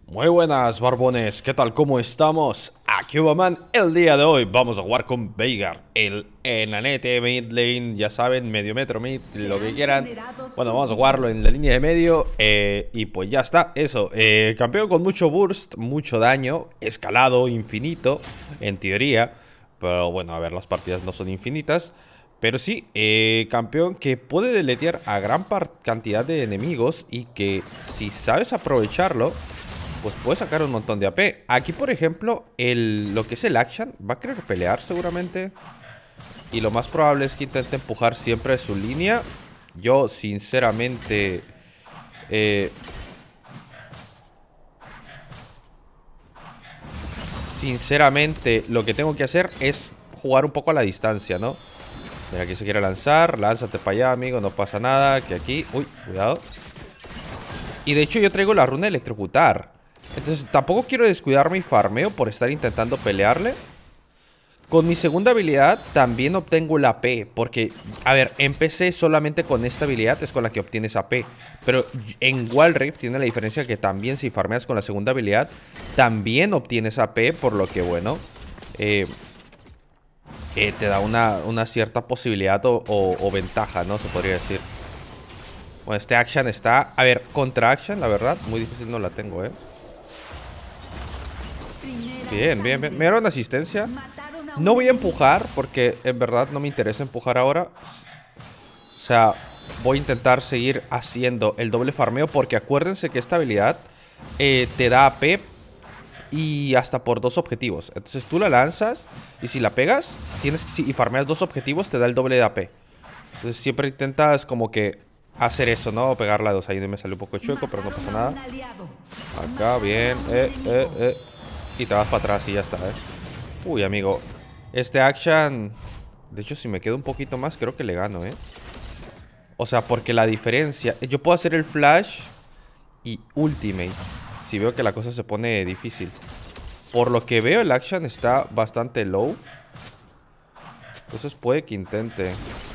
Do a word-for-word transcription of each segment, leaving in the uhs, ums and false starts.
Muy buenas, barbones, ¿qué tal? ¿Cómo estamos? Aquí Huberman. El día de hoy vamos a jugar con Veigar, el enanete mid lane, ya saben, medio metro mid, lo que quieran. Bueno, vamos a jugarlo en la línea de medio eh, y pues ya está, eso. eh, Campeón con mucho burst, mucho daño, escalado, infinito, en teoría. Pero bueno, a ver, las partidas no son infinitas. Pero sí, eh, campeón que puede deletear a gran cantidad de enemigos y que si sabes aprovecharlo, pues puede sacar un montón de A P. Aquí, por ejemplo, el, lo que es el Akshan va a querer pelear seguramente. Y lo más probable es que intente empujar siempre su línea. Yo, sinceramente... Eh, sinceramente, lo que tengo que hacer es jugar un poco a la distancia, ¿no? Mira, aquí se quiere lanzar. Lánzate para allá, amigo, no pasa nada. Que aquí... Uy, cuidado. Y de hecho yo traigo la runa de electrocutar. Entonces tampoco quiero descuidar mi farmeo por estar intentando pelearle. Con mi segunda habilidad también obtengo la A P. Porque, a ver, empecé solamente con esta habilidad, es con la que obtienes A P. Pero en Wild Rift tiene la diferencia que también si farmeas con la segunda habilidad, también obtienes A P. Por lo que, bueno, eh, eh, te da una, una cierta posibilidad o, o, o ventaja, ¿no? Se podría decir. Bueno, este Akshan está... A ver, contra Akshan, la verdad, muy difícil no la tengo, ¿eh? Bien, bien, bien. Me dieron asistencia. No voy a empujar porque en verdad no me interesa empujar ahora. O sea, voy a intentar seguir haciendo el doble farmeo porque acuérdense que esta habilidad eh, te da A P y hasta por dos objetivos. Entonces tú la lanzas y si la pegas tienes si, y farmeas dos objetivos te da el doble de A P. Entonces siempre intentas como que hacer eso, ¿no? Pegarla a dos. Ahí me salió un poco chueco, pero no pasa nada. Acá, bien. Eh, eh, eh. Y te vas para atrás y ya está, ¿eh? Uy, amigo. Este Akshan... De hecho, si me quedo un poquito más, creo que le gano, ¿eh? O sea, porque la diferencia... Yo puedo hacer el flash y ultimate si veo que la cosa se pone difícil. Por lo que veo, el Akshan está bastante low. Entonces puede que intente.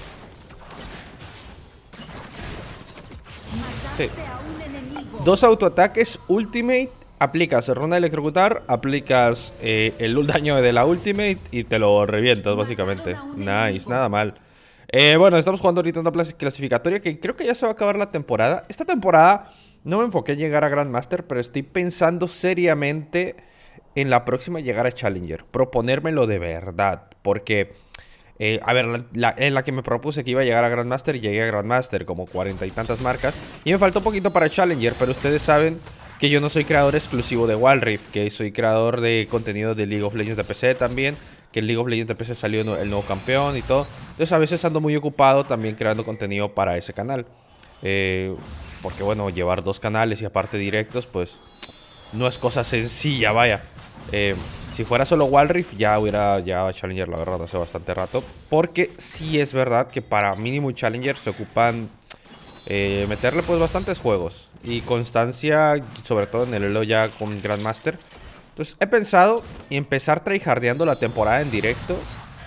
Sí. Dos autoataques, ultimate. Aplicas runa de electrocutar, aplicas eh, el daño de la ultimate y te lo revientas, básicamente. Nice, nada mal. Eh, bueno, estamos jugando ahorita una clasificatoria que creo que ya se va a acabar la temporada. Esta temporada no me enfoqué en llegar a Grandmaster, pero estoy pensando seriamente en la próxima llegar a Challenger. Proponérmelo de verdad, porque... Eh, a ver, la, la, en la que me propuse que iba a llegar a Grandmaster, llegué a Grandmaster como cuarenta y tantas marcas. Y me faltó un poquito para Challenger, pero ustedes saben que yo no soy creador exclusivo de Wild Rift, que soy creador de contenido de League of Legends de P C también, que en League of Legends de P C salió el nuevo campeón y todo. Entonces a veces ando muy ocupado también creando contenido para ese canal. Eh, porque bueno, llevar dos canales y aparte directos, pues no es cosa sencilla, vaya. Eh... Si fuera solo Wild Rift ya hubiera ya Challenger, la verdad, hace bastante rato. Porque sí es verdad que para mínimo Challenger se ocupan eh, meterle pues bastantes juegos. Y constancia, sobre todo en el elo ya con Grandmaster. Entonces he pensado empezar tryhardeando la temporada en directo.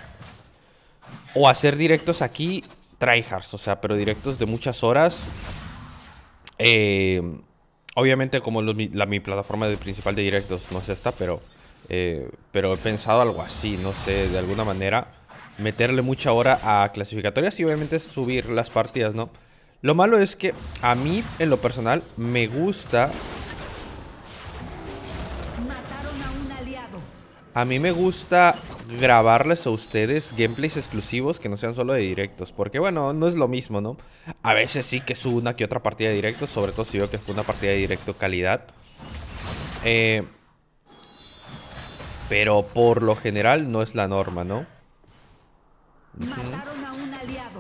O hacer directos aquí tryhards, o sea, pero directos de muchas horas. Eh, obviamente como lo, la, mi plataforma de, principal de directos no es esta, pero... Eh, pero he pensado algo así, no sé, de alguna manera meterle mucha hora a clasificatorias y obviamente subir las partidas, ¿no? Lo malo es que a mí, en lo personal, me gusta... A mí me gusta grabarles a ustedes gameplays exclusivos que no sean solo de directos. Porque, bueno, no es lo mismo, ¿no? A veces sí que subo una que otra partida de directos, sobre todo si veo que fue una partida de directo calidad. Eh... Pero por lo general no es la norma, ¿no? Mataron a un aliado.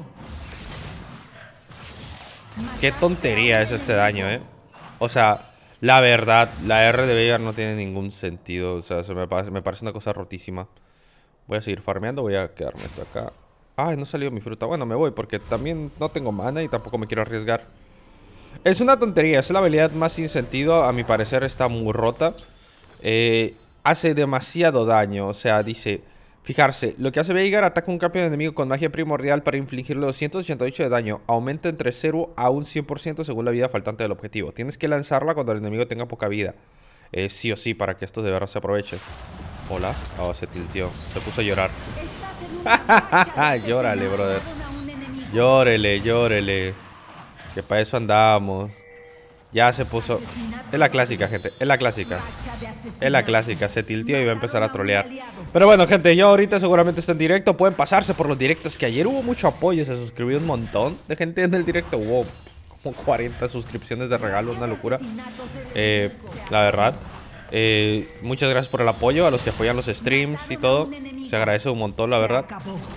Qué tontería es este daño, ¿eh? O sea, la verdad, la R de Veigar no tiene ningún sentido. O sea, se me, parece, me parece una cosa rotísima. Voy a seguir farmeando, voy a quedarme hasta acá. Ay, no salió mi fruta. Bueno, me voy porque también no tengo mana y tampoco me quiero arriesgar. Es una tontería, es la habilidad más sin sentido. A mi parecer está muy rota. Eh... Hace demasiado daño, o sea, dice... Fijarse, lo que hace Veigar, ataca un campeón enemigo con magia primordial para infligirle doscientos ochenta y ocho de daño. Aumenta entre cero a un cien por ciento según la vida faltante del objetivo. Tienes que lanzarla cuando el enemigo tenga poca vida. eh, sí o sí para que esto de verdad se aproveche. Hola. Oh, se tilteó. Se puso a llorar. Llórale, brother. Llórele, llórele. Que para eso andamos. Ya se puso. Es la clásica, gente. Es la clásica. Es la clásica. Se tilteó y va a empezar a trolear. Pero bueno, gente, yo ahorita seguramente está en directo. Pueden pasarse por los directos. Que ayer hubo mucho apoyo. Se suscribió un montón de gente en el directo. Hubo como cuarenta suscripciones de regalo. Una locura. Eh, la verdad. Eh, muchas gracias por el apoyo. A los que apoyan los streams y todo. Se agradece un montón, la verdad.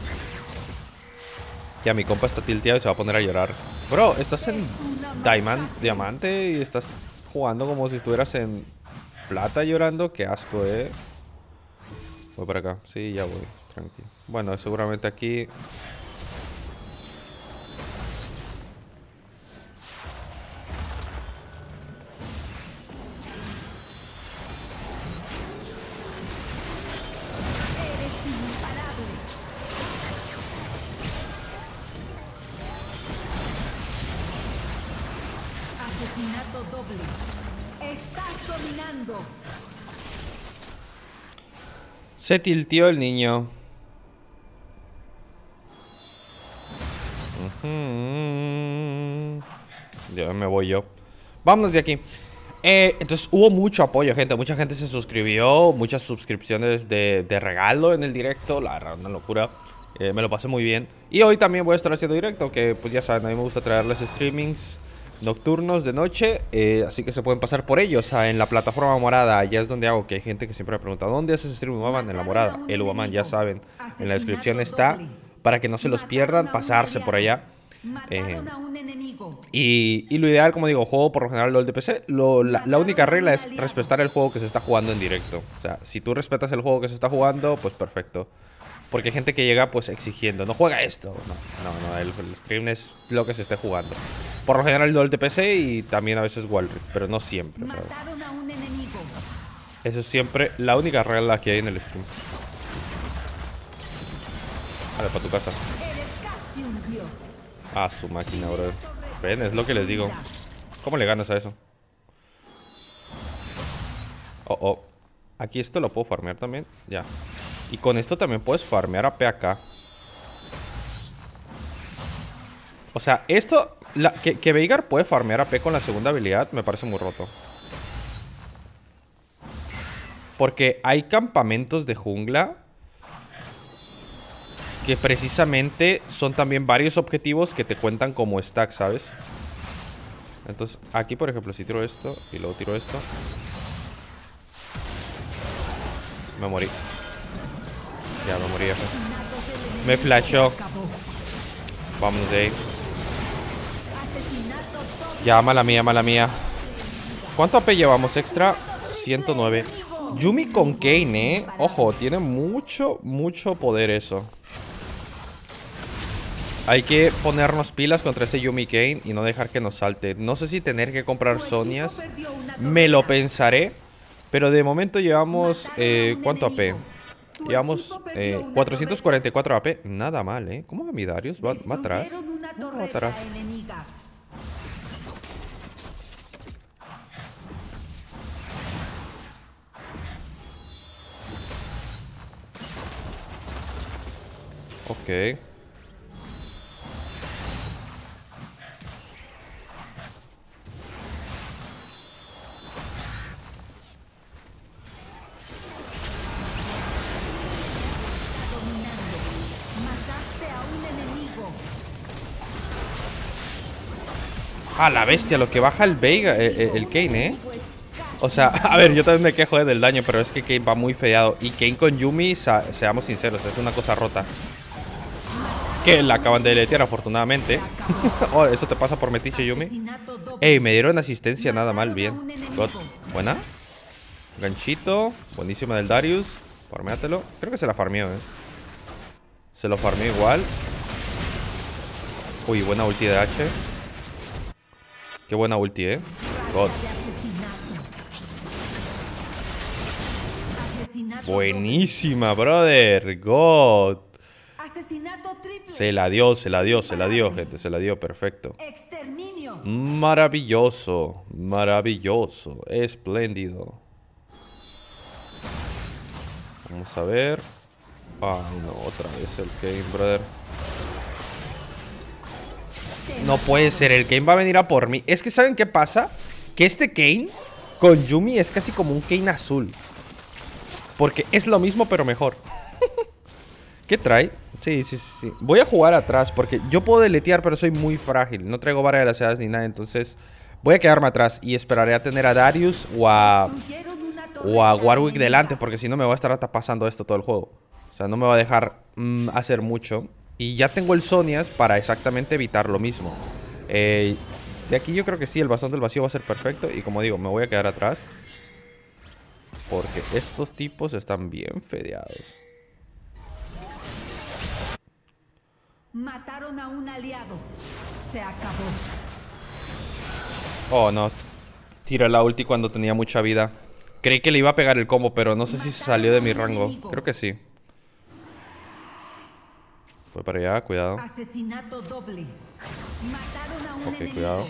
Ya mi compa está tilteado y se va a poner a llorar. Bro, estás en Diamond, Diamante y estás jugando como si estuvieras en plata llorando. Qué asco, eh. Voy para acá. Sí, ya voy. Tranquilo. Bueno, seguramente aquí... Asesinato doble. Estás dominando. Se tilteó el niño. Uh-huh. Ya me voy yo. Vámonos de aquí. Eh, entonces hubo mucho apoyo, gente. Mucha gente se suscribió. Muchas suscripciones de, de regalo en el directo. La verdad, una locura. eh, Me lo pasé muy bien. Y hoy también voy a estar haciendo directo. Que pues ya saben, a mí me gusta traerles streamings nocturnos de noche, eh, así que se pueden pasar por ellos. O sea, en la plataforma morada, allá es donde hago, que hay gente que siempre me pregunta ¿dónde haces stream Ubaman? En la morada, el Ubaman, ya saben. En la descripción está, para que no se los pierdan, pasarse por allá. Eh, y, y lo ideal, como digo, juego por lo general LOL de P C. lo, la, la única regla es respetar el juego que se está jugando en directo. O sea, si tú respetas el juego que se está jugando, pues perfecto. Porque hay gente que llega pues exigiendo, no juega esto. No, no, no, el, el stream es lo que se esté jugando. Por lo general LOL de P C y también a veces Wild Rift, pero no siempre, ¿sabes? Eso es siempre la única regla que hay en el stream. Vale, para tu casa. Ah, su máquina, bro. Ven, es lo que les digo. ¿Cómo le ganas a eso? Oh, oh. Aquí esto lo puedo farmear también. Ya. Y con esto también puedes farmear A P acá. O sea, esto... La, que, que Veigar puede farmear A P con la segunda habilidad me parece muy roto. Porque hay campamentos de jungla que precisamente son también varios objetivos que te cuentan como stack, ¿sabes? Entonces, aquí por ejemplo, si tiro esto y luego tiro esto, me morí. Ya me morí, jefe. Me flashó. Vámonos de ahí. Ya, mala mía, mala mía. ¿Cuánto A P llevamos extra? ciento nueve. Yuumi con Kayn, eh. Ojo, tiene mucho, mucho poder eso. Hay que ponernos pilas contra ese Yuumi Kayn y no dejar que nos salte. No sé si tener que comprar Sonias. Me lo pensaré. Pero de momento llevamos... Eh, ¿Cuánto A P? Llevamos eh, cuatrocientos cuarenta y cuatro A P. Nada mal, ¿eh? ¿Cómo va mi Darius? ¿Va, va atrás? No, va atrás. Ok. Ah, la bestia, lo que baja el Veiga, el, el, el Kayn, ¿eh? O sea, a ver, yo también me quejo eh, del daño, pero es que Kayn va muy feado. Y Kayn con Yuumi, seamos sinceros, es una cosa rota. Que la acaban de deletear, afortunadamente. Oh, eso te pasa por metiche, Yuumi. Ey, me dieron asistencia, nada mal, bien. God. Buena. Ganchito. Buenísima del Darius. Farmeátelo. Creo que se la farmeó, eh. Se lo farmeó igual. Uy, buena ulti de H. Qué buena ulti, eh. God. Buenísima, brother. God. Se la dio, se la dio, se la dio, gente. Se la dio, perfecto. Maravilloso. Maravilloso. Espléndido. Vamos a ver. Ay, no, otra vez el Kayn, brother. No puede ser, el Kayn va a venir a por mí. Es que ¿saben qué pasa? Que este Kayn con Yuumi es casi como un Kayn azul. Porque es lo mismo pero mejor. ¿Qué trae? Sí, sí, sí, sí. Voy a jugar atrás porque yo puedo deletear pero soy muy frágil. No traigo vara de las hadas ni nada, entonces voy a quedarme atrás y esperaré a tener a Darius o a, o a Warwick delante, porque si no me va a estar hasta pasando esto todo el juego. O sea, no me va a dejar mm, hacer mucho. Y ya tengo el Zhonya's para exactamente evitar lo mismo. Eh, de aquí yo creo que sí, el bastón del vacío va a ser perfecto. Y como digo, me voy a quedar atrás porque estos tipos están bien fedeados. Mataron a un aliado. Se acabó. Oh, no. Tiré la ulti cuando tenía mucha vida. Creí que le iba a pegar el combo, pero no sé si se salió de mi rango. Creo que sí. Voy para allá, cuidado. Asesinato doble. Mataron a un Ok, enemigo. cuidado.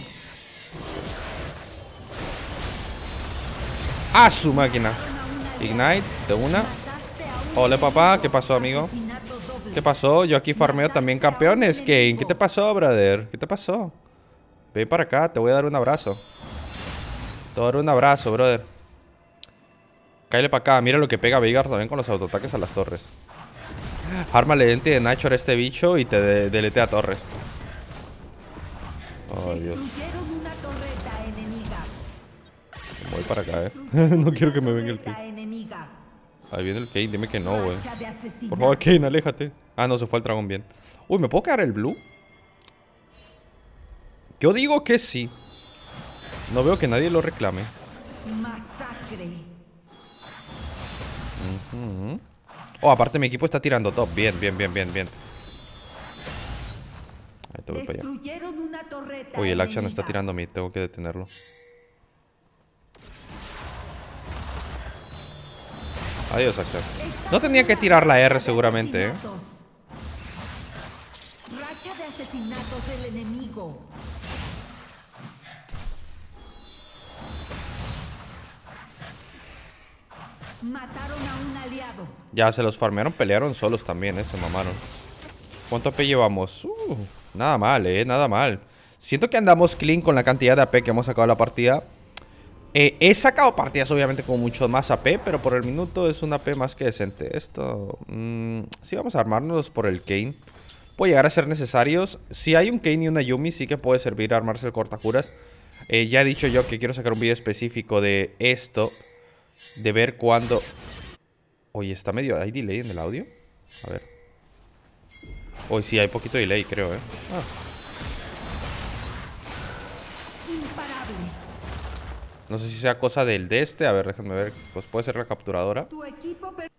¡Ah, su máquina! Ignite, de una. Ole, papá, ¿qué pasó, amigo? ¿Qué pasó? Yo aquí farmeo también campeones, Kayn. ¿Qué te pasó, brother? ¿Qué te pasó? Ven para acá, te voy a dar un abrazo. Te voy a dar un abrazo, brother. Cállate para acá. Mira lo que pega Veigar también con los autoataques a las torres. Ármale dente de Nashor a este bicho y te de deletea torres. Oh, Dios. Voy para acá, eh. No quiero que me venga el Kayn. Ahí viene el Kayn, dime que no, güey. Por favor, Kayn, aléjate. Ah, no, se fue el dragón bien. Uy, ¿me puedo quedar el blue? Yo digo que sí. No veo que nadie lo reclame. Masacre. Uh-huh. Oh, aparte mi equipo está tirando top. Bien, bien, bien, bien, bien. Ahí te voy para allá. Uy, el Akshan está tirando mid. Tengo que detenerlo. Adiós, Akshan. No tenía que tirar la R seguramente, eh. Racha de asesinatos del enemigo. Mataron a un aliado. Ya se los farmearon, pelearon solos también, eh. Se mamaron. ¿Cuánto A P llevamos? Uh, nada mal, eh. Nada mal. Siento que andamos clean con la cantidad de A P que hemos sacado de la partida. Eh, he sacado partidas obviamente con mucho más A P, pero por el minuto es un A P más que decente. Esto... Mmm, sí, vamos a armarnos por el Kayn. Puede llegar a ser necesarios. Si hay un Kayn y una Yuumi, sí que puede servir a armarse el cortacuras. Eh, ya he dicho yo que quiero sacar un vídeo específico de esto. De ver cuándo... Oye, está medio... ¿Hay delay en el audio? A ver. Hoy sí, hay poquito delay, creo, eh. Ah. No sé si sea cosa del de este. A ver, déjenme ver. Pues puede ser la capturadora. Tu equipo per-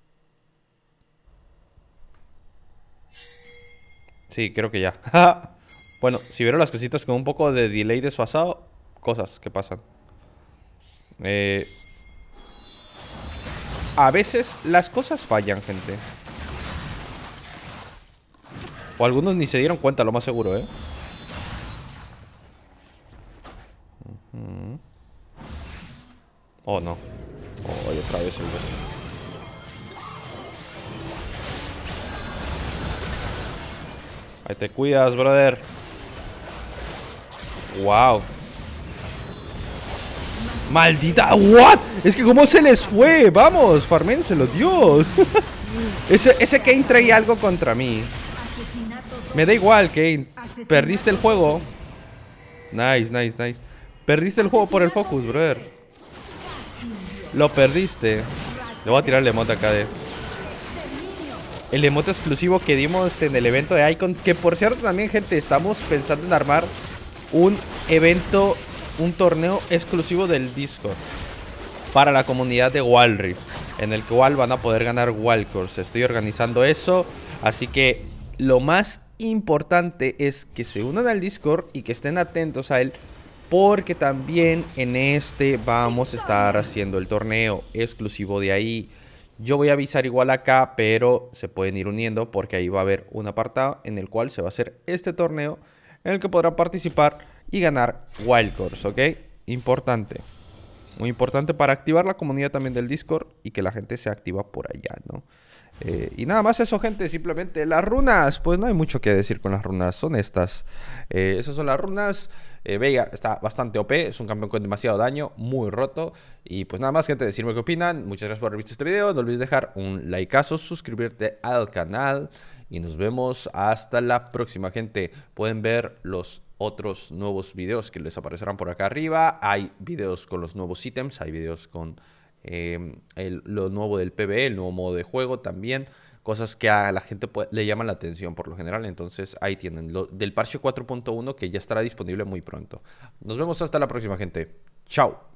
Sí, creo que ya. Bueno, si vieron las cositas con un poco de delay desfasado, cosas que pasan. Eh... A veces las cosas fallan, gente. O algunos ni se dieron cuenta, lo más seguro, ¿eh? Uh-huh. Oh, no. Oh, y otra vez el dos. Ahí te cuidas, brother. Wow. ¡Maldita! ¿What? Es que cómo se les fue. Vamos, farménselo, Dios. ese, ese Kayn trae algo contra mí. Me da igual, Kayn. Perdiste el juego. Nice, nice, nice. Perdiste el juego por el focus, brother. Lo perdiste. Le voy a tirar el emote acá de... El emote exclusivo que dimos en el evento de Icons. Que por cierto también, gente, estamos pensando en armar un evento, un torneo exclusivo del Discord para la comunidad de Wild Rift, en el cual van a poder ganar Wildcores. Estoy organizando eso, así que lo más importante es que se unan al Discord y que estén atentos a él, porque también en este vamos a estar haciendo el torneo exclusivo de ahí. Yo voy a avisar igual acá, pero se pueden ir uniendo porque ahí va a haber un apartado en el cual se va a hacer este torneo en el que podrán participar y ganar Wildcores, ¿ok? Importante. muy importante para activar la comunidad también del Discord y que la gente se activa por allá, ¿no? Eh, y nada más eso, gente, simplemente las runas, pues no hay mucho que decir con las runas, son estas. Eh, esas son las runas. eh, Veigar está bastante O P, es un campeón con demasiado daño, muy roto. Y pues nada más, gente, decirme qué opinan. Muchas gracias por haber visto este video, no olvides dejar un likeazo, suscribirte al canal y nos vemos hasta la próxima, gente. Pueden ver los otros nuevos videos que les aparecerán por acá arriba. Hay videos con los nuevos ítems, hay videos con... Eh, el, lo nuevo del P V E, el nuevo modo de juego también, cosas que a la gente puede, le llaman la atención por lo general. Entonces ahí tienen lo del parche cuatro punto uno que ya estará disponible muy pronto. Nos vemos hasta la próxima, gente. Chao.